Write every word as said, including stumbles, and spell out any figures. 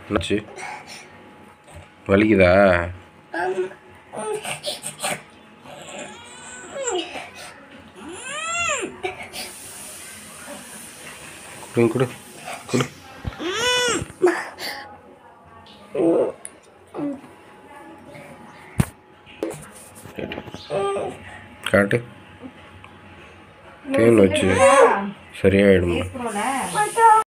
என்னாச்சு? வலிக்குதா? குடு குடு குடு. காட்டு. தேன் வச்சு சரியாயிடுமா?